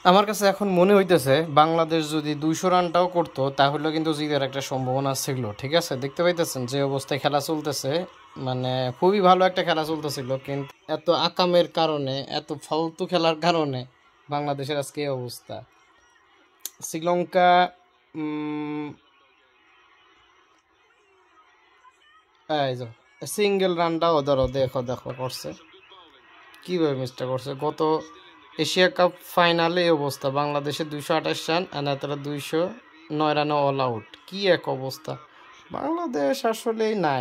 আমার কাছে এখন মনে হইতেছে বাংলাদেশ যদি 200 রানটাও করতো তাহলে কিন্তু জিতার একটা সম্ভাবনা ছিল। ঠিক আছে, দেখতে পাইতেছেন যে অবস্থায় খেলা চলতেছে, মানে খুবই ভালো একটা খেলা চলতেছিল, কিন্তু এত আকামের কারণে, এত ফালতু খেলার কারণে বাংলাদেশের আজকে এই অবস্থা। শ্রীলঙ্কা এই যে সিঙ্গেল রানটাও ধরো, দেখো দেখো করছে কীভাবে মিসটা করছে। গত এশিয়া কাপ ফাইনালে এই অবস্থা, বাংলাদেশে 228 রান আর তারা 209 রানে অল আউট। কি এক অবস্থা, বাংলাদেশ আসলেই নাই।